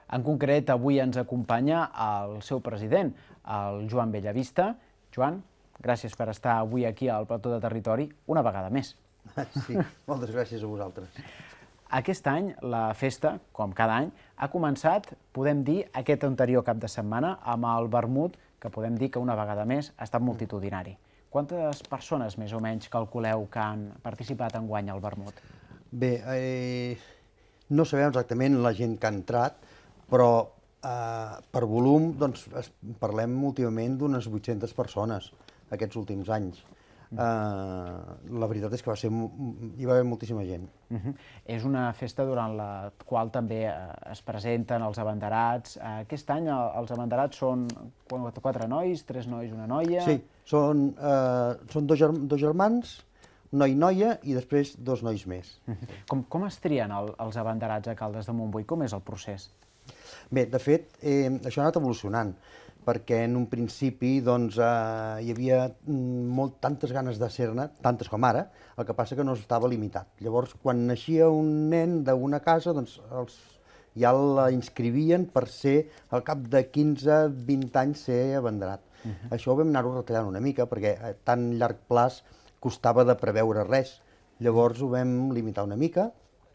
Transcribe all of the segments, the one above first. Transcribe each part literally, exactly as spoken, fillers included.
En concret, avui ens acompanya el seu president, el Joan Bellavista. Joan, gràcies per estar avui aquí al Plató de Territori una vegada més. Sí, moltes gràcies a vosaltres. Aquest any la festa, com cada any, ha començat, podem dir, aquest anterior cap de setmana amb el vermut, que podem dir que una vegada més ha estat multitudinari. Quantes persones més o menys calculeu que han participat enguany al vermut? Bé, eh, no sabem exactament la gent que ha entrat, però eh, per volum doncs, es, parlem últimament d'unes vuit-centes persones aquests últims anys. Uh, la veritat és que va ser, hi va haver moltíssima gent. Uh -huh. És una festa durant la qual també uh, es presenten els abanderats. Uh, aquest any uh, els abanderats són quatre nois, tres nois, una noia... Sí, són, uh, són dos, germ dos germans, noi i noia, i després dos nois més. Uh -huh. com, com es trien el, els abanderats a Caldes de Montbui? Com és el procés? Bé, de fet, eh, això ha anat evolucionant, perquè en un principi doncs, eh, hi havia molt, tantes ganes de ser-ne, tantes com ara, el que passa que no estava limitat. Llavors, quan naixia un nen d'una casa, doncs, els, ja la inscrivien per ser, al cap de quinze a vint anys, ser abanderat. Uh -huh. Això ho vam anar-ho retallant una mica, perquè a tan llarg plaç costava de preveure res. Llavors ho vam limitar una mica,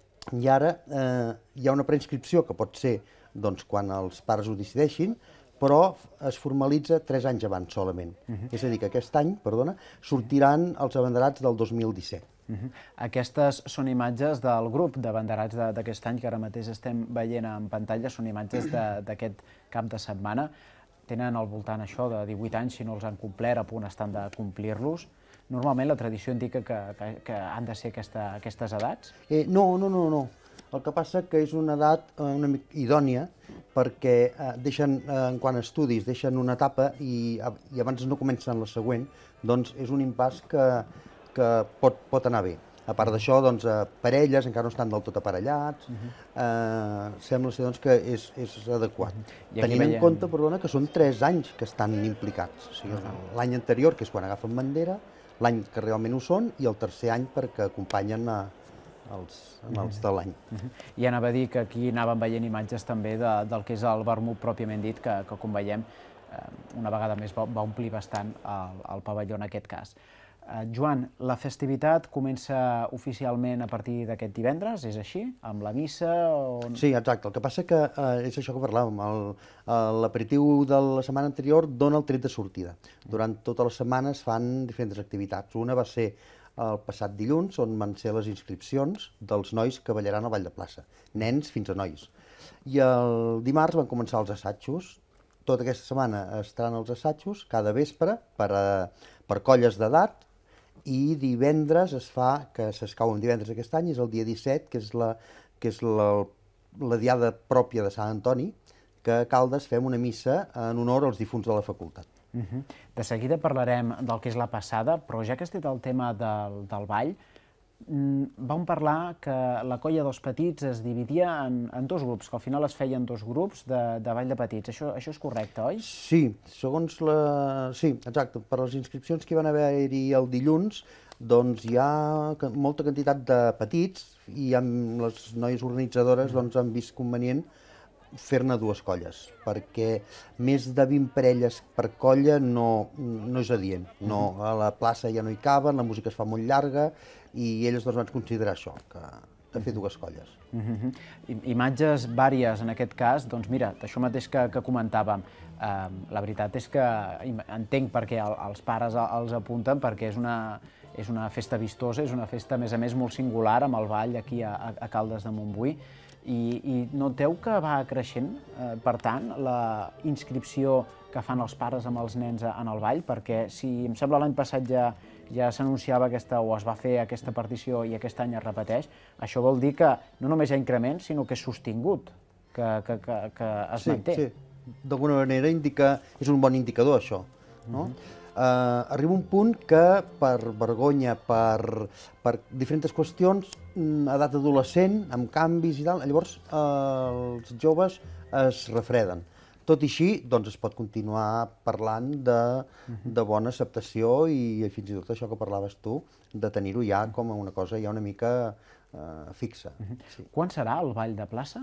i ara eh, hi ha una preinscripció que pot ser doncs, quan els pares ho decideixin, però es formalitza tres anys abans solament. Uh -huh. És a dir, que aquest any, perdona, sortiran els abanderats del dos mil disset. Uh -huh. Aquestes són imatges del grup d'abanderats d'aquest any que ara mateix estem veient en pantalla, són imatges d'aquest cap de setmana. Tenen al voltant això de divuit anys, si no els han complert, a punt estan de complir-los. Normalment la tradició indica que, que, que han de ser aquesta, aquestes edats? Eh, no, no, no, no. El que passa que és una edat eh, una mica idònia, perquè eh, deixen, eh, en quant a estudis, deixen una etapa i, i abans no comencen la següent, doncs és un impàs que, que pot, pot anar bé. A part d'això, doncs, eh, parelles encara no estan del tot aparellats, uh -huh. eh, sembla ser doncs, que és, és adequat. Uh -huh. Tenim veiem... en compte, perdona, que són tres anys que estan implicats. O sigui, uh -huh. L'any anterior, que és quan agafen bandera, l'any que realment ho són, i el tercer any perquè acompanyen a els, els de l'any. Uh -huh. I anava a dir que aquí anàvem veient imatges també de, del que és el vermut pròpiament dit, que, que com veiem, eh, una vegada més va, va omplir bastant el, el pavelló en aquest cas. Eh, Joan, la festivitat comença oficialment a partir d'aquest divendres, és així? Amb la missa? O... Sí, exacte. El que passa que eh, és això que parlàvem, l'aperitiu de la setmana anterior dona el tret de sortida. Durant tota la setmana es fan diferents activitats. Una va ser el passat dilluns, on van ser les inscripcions dels nois que ballaran al Ball de Plaça, nens fins a nois. I el dimarts van començar els assajos. Tota aquesta setmana estaran els assajos, cada vespre, per, a, per colles d'edat, i divendres es fa, que s'escau un divendres aquest any, és el dia disset, que és la, que és la, la diada pròpia de Sant Antoni, que a Caldes fem una missa en honor als difunts de la facultat. Uh -huh. De seguida parlarem del que és la passada, però ja que has dit el tema del, del ball, vam parlar que la colla dels petits es dividia en, en dos grups, que al final es feien dos grups de, de ball de petits. Això, això és correcte, oi? Sí, segons la... Sí, exacte. Per les inscripcions que hi van haver-hi el dilluns, doncs hi ha molta quantitat de petits i amb les noies organitzadores doncs, han vist convenient fer-ne dues colles, perquè més de vint parelles per colla no, no és adient. No, a la plaça ja no hi caben, la música es fa molt llarga i elles doncs, van considerar això, que de fer dues colles. Uh -huh. Imatges vàries en aquest cas, doncs mira, d'això mateix que, que comentàvem. Uh, la veritat és que entenc per què el, els pares els apunten, perquè és una, és una festa vistosa, és una festa a més a més molt singular amb el ball aquí a, a Caldes de Montbui. I, i noteu que va creixent, eh, per tant, la inscripció que fan els pares amb els nens en el ball, perquè si em sembla l'any passat ja, ja s'anunciava aquesta, o es va fer aquesta partició i aquest any es repeteix, això vol dir que no només hi ha increment, sinó que és sostingut, que, que, que, que es sí, manté. Sí, d'alguna manera indica, és un bon indicador això, no? Uh -huh. Uh, arriba un punt que, per vergonya, per, per diferents qüestions, edat adolescent, amb canvis i tal, llavors uh, els joves es refreden. Tot i així, doncs es pot continuar parlant de, de bona acceptació i fins i tot això que parlaves tu, de tenir-ho ja com una cosa ja una mica uh, fixa. Uh-huh. Sí. Quan serà el ball de plaça?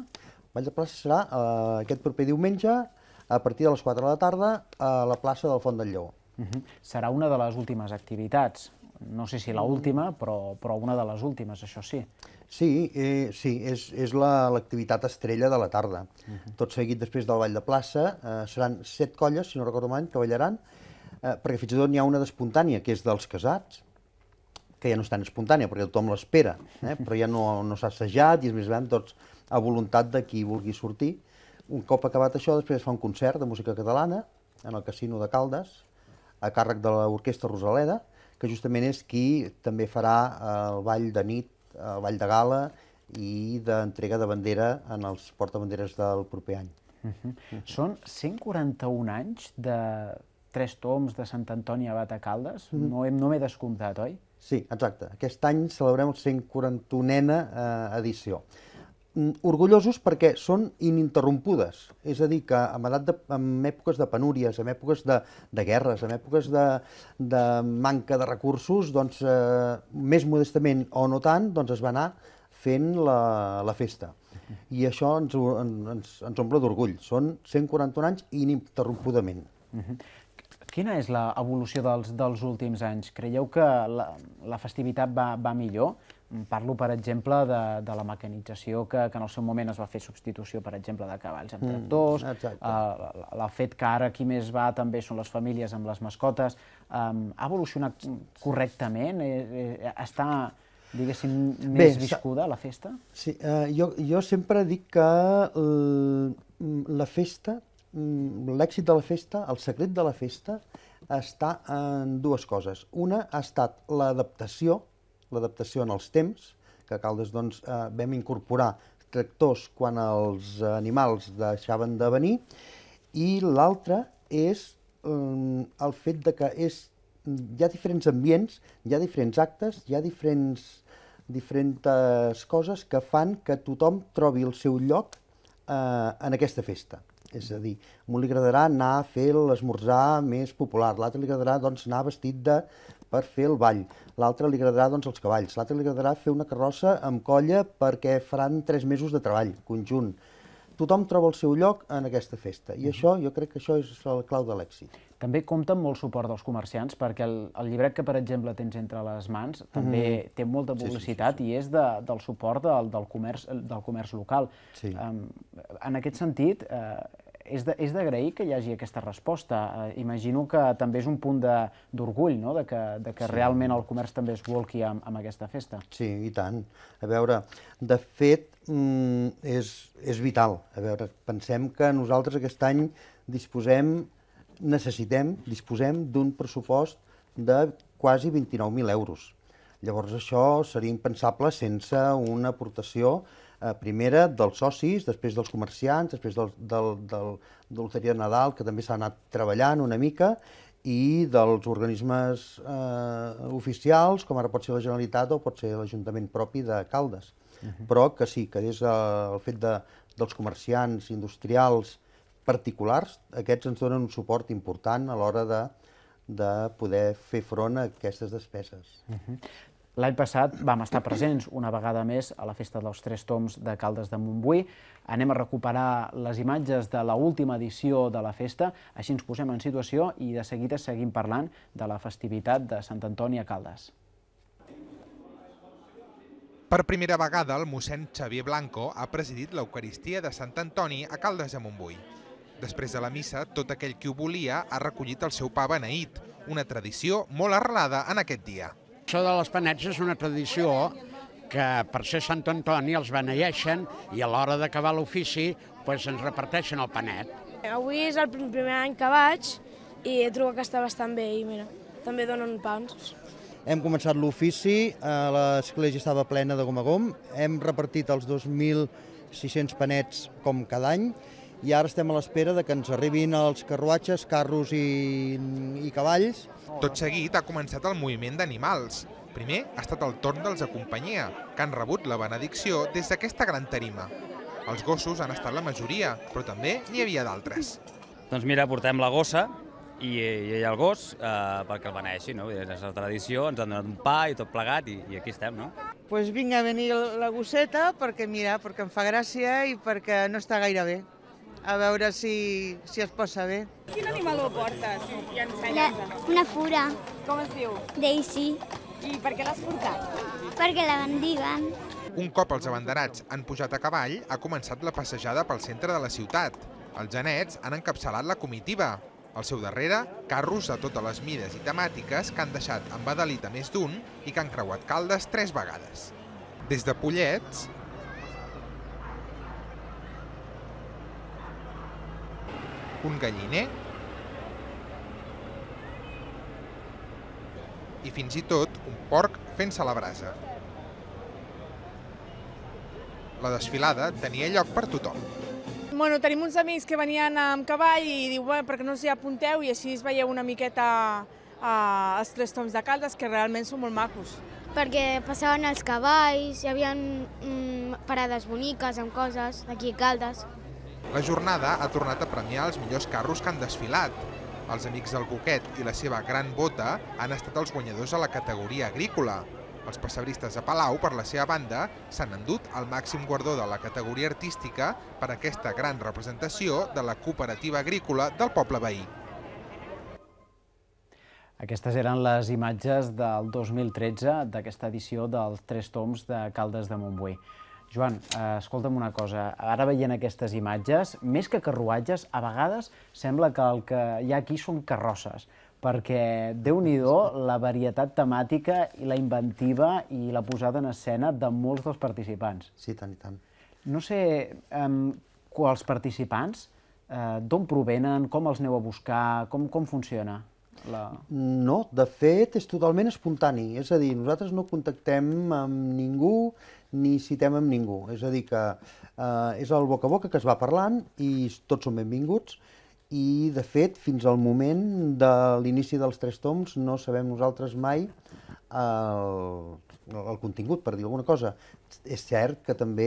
Ball de plaça serà eh, aquest proper diumenge, a partir de les quatre de la tarda, a la plaça del Font del Lleó. Uh -huh. Serà una de les últimes activitats. No sé si la última, però, però una de les últimes, això sí. Sí, eh, sí és, és l'activitat estrella de la tarda. Uh -huh. Tot seguit, després del ball de plaça, eh, seran set colles, si no recordo mal, que ballaran, eh, perquè fins i tot n'hi ha una d'espontània, que és dels casats, que ja no és tan espontània, perquè tothom l'espera, eh? Però ja no, no s'ha assajat i és més gran, tots a voluntat de qui vulgui sortir. Un cop acabat això, després es fa un concert de música catalana en el Casino de Caldes, a càrrec de l'Orquestra Rosaleda, que justament és qui també farà el ball de nit, el ball de gala i d'entrega de bandera en els portabanderes del proper any. Uh -huh. Uh-huh. Són cent quaranta-un anys de Tres Tombs de Sant Antoni Abat a Caldes? Uh -huh. No m'he no descomptat, oi? Sí, exacte. Aquest any celebrem la cent quaranta-unena eh, edició. Orgullosos perquè són ininterrompudes, és a dir, que en, edat de, en èpoques de penúries, en èpoques de, de guerres, en èpoques de, de manca de recursos, doncs, eh, més modestament o no tant, doncs es va anar fent la, la festa. I això ens, ens, ens omple d'orgull. Són cent quaranta-un anys ininterrompudament. Uh-huh. Quina és l'evolució dels, dels últims anys? Creieu que la, la festivitat va, va millor? Parlo, per exemple, de, de la mecanització, que, que en el seu moment es va fer substitució, per exemple, de cavalls amb tractors. Mm, el fet que ara qui més va també són les famílies amb les mascotes. Um, ha evolucionat correctament? Eh, eh, està, diguéssim, més Bé, viscuda la festa? Sí, eh, jo, jo sempre dic que eh, la festa, l'èxit de la festa, el secret de la festa, està en dues coses. Una ha estat l'adaptació, l'adaptació en els temps, que a Caldes doncs, eh, vam incorporar tractors quan els animals deixaven de venir, i l'altra és eh, el fet de que és, hi ha diferents ambients, hi ha diferents actes, hi ha diferents, diferents coses que fan que tothom trobi el seu lloc eh, en aquesta festa. És a dir, a un li agradarà anar a fer l'esmorzar més popular, l'altre li agradarà doncs, anar vestit de per fer el ball, l'altre li agradarà doncs, els cavalls, l'altre li agradarà fer una carrossa amb colla perquè faran tres mesos de treball conjunt. Tothom troba el seu lloc en aquesta festa i això, jo crec que això és la clau de l'èxit. També compta amb molt suport dels comerciants, perquè el, el llibret que, per exemple, tens entre les mans també mm. té molta publicitat sí, sí, sí, sí. i és de, del suport del, del, comerç, del comerç local. Sí. Um, en aquest sentit, eh, és d'agrair que hi hagi aquesta resposta. Eh, imagino que també és un punt d'orgull, no?, de que, de que sí. realment el comerç també es volqui amb, amb aquesta festa. Sí, i tant. A veure, de fet, mm, és, és vital. A veure, pensem que nosaltres aquest any disposem, necessitem, disposem d'un pressupost de quasi vint-i-nou mil euros. Llavors això seria impensable sense una aportació eh, primera dels socis, després dels comerciants, després del, del, del, de l'Hoteria de Nadal, que també s'ha anat treballant una mica, i dels organismes eh, oficials, com ara pot ser la Generalitat o pot ser l'Ajuntament propi de Caldes. Uh-huh. Però que sí, que és eh, el fet de, dels comerciants industrials particulars, aquests ens donen un suport important a l'hora de, de poder fer front a aquestes despeses. Uh-huh. L'any passat vam estar presents una vegada més a la Festa dels Tres Tombs de Caldes de Montbui. Anem a recuperar les imatges de l'última edició de la festa, així ens posem en situació i de seguida seguim parlant de la festivitat de Sant Antoni a Caldes. Per primera vegada, el mossèn Xavier Blanco ha presidit l'Eucaristia de Sant Antoni a Caldes de Montbui. Després de la missa, tot aquell qui ho volia ha recollit el seu pa beneït, una tradició molt arrelada en aquest dia. Això de les panets és una tradició que per ser Sant Antoni els beneeixen i a l'hora d'acabar l'ofici ens reparteixen el panet. Avui és el primer any que vaig i he trobat que està bastant bé i mira, també donen pans. Hem començat l'ofici, l'església estava plena de gom a gom, hem repartit els dos mil sis-cents panets com cada any i ara estem a l'espera que ens arribin els carruatges, carros i, i cavalls. Tot seguit ha començat el moviment d'animals. Primer ha estat el torn dels de companyia, que han rebut la benedicció des d'aquesta gran tarima. Els gossos han estat la majoria, però també n'hi havia d'altres. Doncs mira, portem la gossa i, i el gos eh, perquè el beneixi, no? És la tradició, ens han donat un pa i tot plegat i, i aquí estem, no? Doncs vinc a venir la gosseta perquè, mira, perquè em fa gràcia i perquè no està gaire bé. A veure si, si es posa bé. Quin animal ho portes? I ensenya'ns. Una fura. Com es diu? Daisy. I per què l'has portat? Perquè la bendiguen. Un cop els abanderats han pujat a cavall, ha començat la passejada pel centre de la ciutat. Els genets han encapçalat la comitiva. Al seu darrere, carros de totes les mides i temàtiques que han deixat embadalit a més d'un i que han creuat Caldes tres vegades. Des de Pollets, un galliner i fins i tot un porc fent-se la brasa. La desfilada tenia lloc per tothom. Bueno, tenim uns amics que venien amb cavall i diu, bueno, perquè no us hi apunteu i així es veieu una miqueta eh, els tres toms de Caldes, que realment són molt macos. Perquè passaven els cavalls, hi havia mm, parades boniques amb coses aquí a Caldes. La jornada ha tornat a premiar els millors carros que han desfilat. Els amics del Coquet i la seva gran bota han estat els guanyadors a la categoria agrícola. Els pessebristes de Palau, per la seva banda, s'han endut el màxim guardó de la categoria artística per aquesta gran representació de la cooperativa agrícola del poble veí. Aquestes eren les imatges del dos mil tretze d'aquesta edició dels Tres Toms de Caldes de Montbui. Joan, eh, escolta'm una cosa, ara veient aquestes imatges, més que carruatges, a vegades sembla que el que hi ha aquí són carrosses, perquè Déu-n'hi-do la varietat temàtica i la inventiva i la posada en escena de molts dels participants. Sí, tant i tant. No sé, eh, els participants, eh, d'on provenen, com els aneu a buscar, com, com funciona? La... No, de fet és totalment espontani, és a dir, nosaltres no contactem amb ningú ni citem amb ningú, és a dir que eh, és el boca a boca que es va parlant i tots són benvinguts i de fet fins al moment de l'inici dels Tres Toms no sabem nosaltres mai el, el contingut, per dir alguna cosa. És cert que també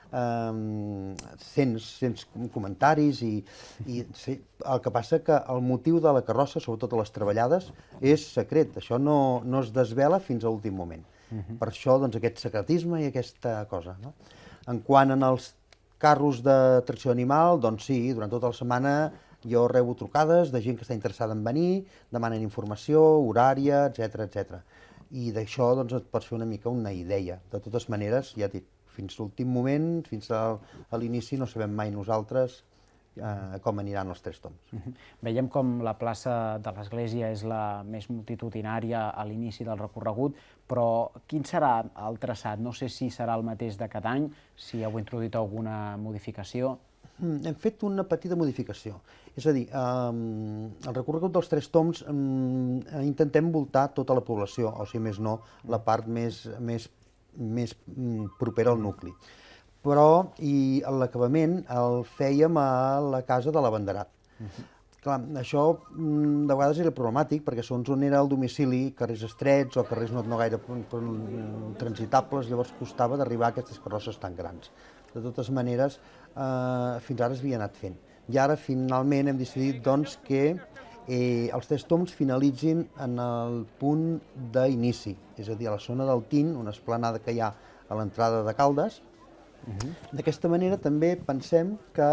eh, sents, sents comentaris i, i sí, el que passa que el motiu de la carrossa, sobretot a les treballades, és secret. Això no, no es desvela fins a l'últim moment. Uh-huh. Per això doncs, aquest secretisme i aquesta cosa. No? En quant als carros de tracció animal, doncs sí, durant tota la setmana jo rebo trucades de gent que està interessada en venir, demanen informació, horària, etcètera, etcètera. I d'això doncs, et pots fer una mica una idea. De totes maneres, ja dic, fins l'últim moment, fins a, a l'inici, no sabem mai nosaltres eh, com aniran els Tres Toms. Uh-huh. Veiem com la plaça de l'Església és la més multitudinària a l'inici del recorregut, però quin serà el traçat? No sé si serà el mateix de cada any, si heu introduït alguna modificació. Hem fet una petita modificació. És a dir, eh, el recorregut dels Tres Toms eh, intentem voltar tota la població, o sigui, més no, la part més, més, més propera al nucli. Però, i l'acabament el fèiem a la casa de l'abanderat. Uh-huh. Clar, això de vegades era problemàtic, perquè segons on era el domicili, carrers estrets o carrers no, no gaire transitables, llavors costava d'arribar a aquestes carrosses tan grans. De totes maneres, eh, fins ara es havia anat fent. I ara, finalment, hem decidit doncs, que eh, els Tres Toms finalitzin en el punt d'inici, és a dir, a la zona del Tin, una esplanada que hi ha a l'entrada de Caldes. Uh-huh. D'aquesta manera també pensem que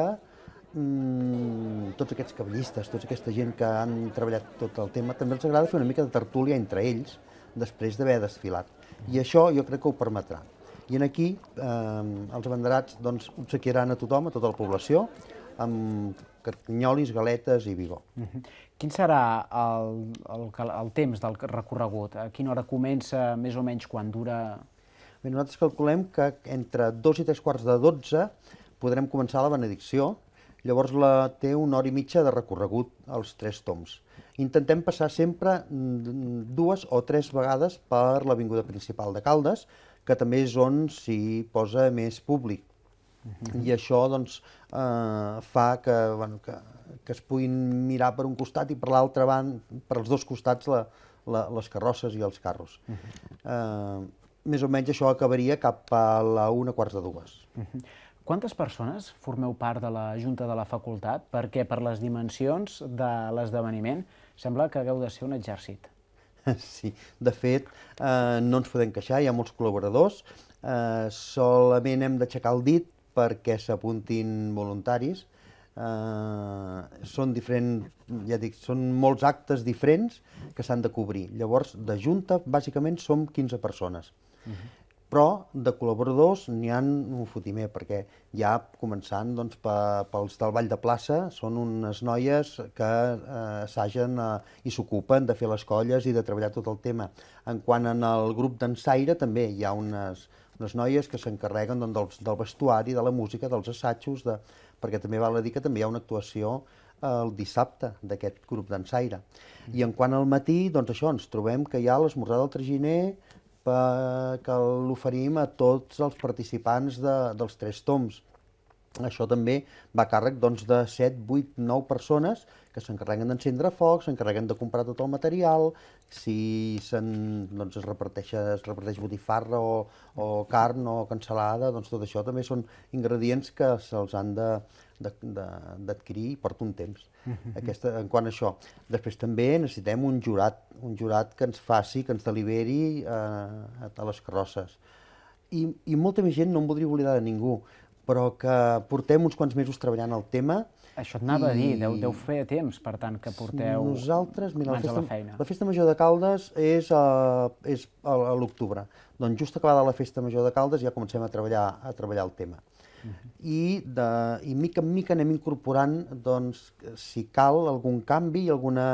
mm, tots aquests cavallistes, tota aquesta gent que han treballat tot el tema, també els agrada fer una mica de tertúlia entre ells després d'haver desfilat. I això jo crec que ho permetrà. I aquí eh, els abanderats doncs, obsequiaran a tothom, a tota la població, amb carcanyolis, galetes i vi bo. Uh-huh. Quin serà el, el, el temps del recorregut? A quina hora comença, més o menys quan dura? Bé, nosaltres calculem que entre dos i tres quarts de dotze podrem començar la benedicció, llavors la, té una hora i mitja de recorregut als Tres Toms. Intentem passar sempre dues o tres vegades per l'avinguda principal de Caldes, que també és on s'hi posa més públic. Uh-huh. I això doncs, eh, fa que, bueno, que, que es puguin mirar per un costat i per l'altre van, per als dos costats, la, la, les carrosses i els carros. Uh-huh. eh, més o menys això acabaria cap a la una quarts de dues. Uh-huh. Quantes persones formeu part de la Junta de la Facultat? Perquè per les dimensions de l'esdeveniment sembla que hagueu de ser un exèrcit. Sí, de fet, eh, no ens podem queixar, hi ha molts col·laboradors, eh, solament hem d'aixecar el dit perquè s'apuntin voluntaris. Eh, són diferents, ja dic, són molts actes diferents que s'han de cobrir. Llavors, de junta, bàsicament, som quinze persones. Uh-huh. Però de col·laboradors n'hi ha un fotimer, perquè ja començant doncs, pels del Ball de Plaça, són unes noies que eh, assagen eh, i s'ocupen de fer les colles i de treballar tot el tema. En quant al grup d'ensaire, també hi ha unes, unes noies que s'encarreguen doncs, del, del vestuari, de la música, dels assajos, de, perquè també val a dir que també hi ha una actuació el dissabte d'aquest grup d'ensaire. I en quant al matí, doncs això, ens trobem que hi ha l'esmorzar del traginer, que l'oferim a tots els participants de, dels tres toms. Això també va a càrrec doncs, de set, vuit, nou persones que s'encarreguen d'encendre focs, s'encarreguen de comprar tot el material, si doncs, es, reparteix, es reparteix botifarra o, o carn o cansalada, doncs tot això també són ingredients que se'ls han de d'adquirir i porta un temps. Aquesta, en quant a això. Després també necessitem un jurat, un jurat que ens faci, que ens deliberi eh, a les carrosses. I, I molta més gent, no em voldria oblidar de ningú, però que portem uns quants mesos treballant el tema. Això et anava i... a dir, deu, deu fer temps, per tant, que porteu Nosaltres, mira, mans la festa, a la feina. La Festa Major de Caldes és a, és a, a l'octubre. Doncs just acabada la Festa Major de Caldes ja comencem a treballar, a treballar el tema. Uh-huh. I, de, i mica en mica anem incorporant, doncs, si cal, algun canvi i alguna,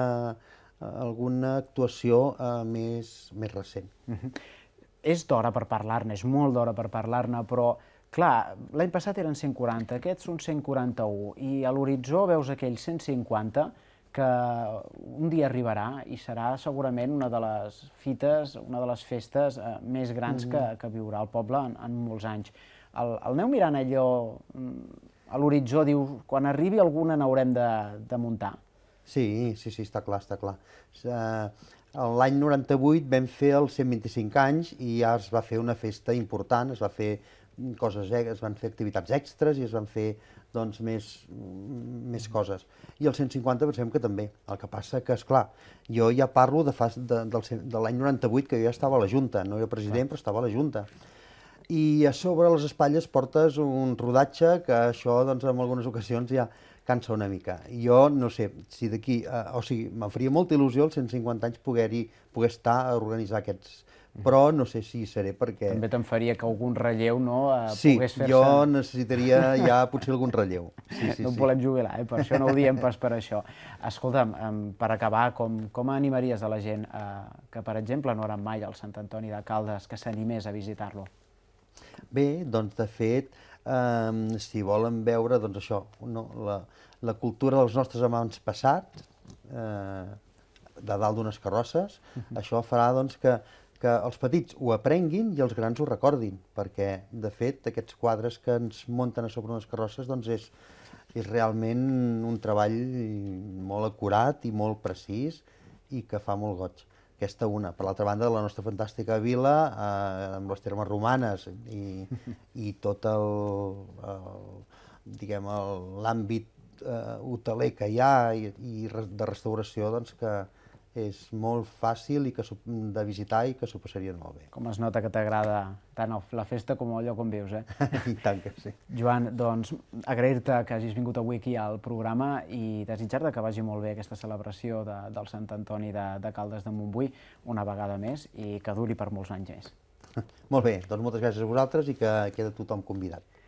alguna actuació eh, més, més recent. Uh-huh. És d'hora per parlar-ne, és molt d'hora per parlar-ne, però, clar, l'any passat eren cent quaranta, aquests són cent quaranta-u, i a l'horitzó veus aquells cent cinquanta, que un dia arribarà i serà segurament una de les fites, una de les festes eh, més grans uh-huh. que, que viurà el poble en, en molts anys. El, el aneu mirant allò, a l'horitzó, diu, quan arribi alguna n'haurem de, de muntar? Sí, sí, sí, està clar, està clar. L'any noranta-vuit vam fer els cent vint-i-cinc anys i ja es va fer una festa important, es va fer coses, es van fer activitats extres i es van fer doncs, més, més coses. I els cent cinquanta pensem que també. El que passa que, esclar, jo ja parlo de, fa, de, de, de l'any noranta-vuit, que jo ja estava a la Junta, no era president, però estava a la Junta. I a sobre les espatlles portes un rodatge que això, doncs, en algunes ocasions ja cansa una mica. I jo no sé si d'aquí, eh, o sigui, me'n faria molta il·lusió als cent cinquanta anys poder-hi, poder estar a organitzar aquests, però no sé si hi seré perquè... També te'n faria que algun relleu no, eh, sí, pogués fer-se... Sí, jo necessitaria ja potser algun relleu. Sí, sí, no sí. volem jubilar, eh? Per això no ho diem pas per això. Escolta'm, per acabar, com, com animaries a la gent eh, que, per exemple, no eren mai al Sant Antoni de Caldes, que s'animés a visitar-lo? Bé, doncs, de fet, eh, si volen veure, doncs, això, no, la, la cultura dels nostres amants passats, eh, de dalt d'unes carrosses, uh-huh. això farà, doncs, que, que els petits ho aprenguin i els grans ho recordin, perquè, de fet, aquests quadres que ens munten a sobre unes carrosses, doncs, és, és realment un treball molt acurat i molt precís i que fa molt goig. Aquesta una. Per l'altra banda, la nostra fantàstica vila, eh, amb les termes romanes i, i tot el, el diguem, l'àmbit eh, hoteler que hi ha i, i de restauració, doncs, que és molt fàcil i que, de visitar i que s'ho passarien molt bé. Com es nota que t'agrada tant la festa com el lloc on vius, eh? I tant que sí. Joan, doncs, agrair-te que hagis vingut avui aquí al programa i desitjar-te que vagi molt bé aquesta celebració de, del Sant Antoni de, de Caldes de Montbui una vegada més i que duri per molts anys més. Molt bé, doncs moltes gràcies a vosaltres i que queda tothom convidat.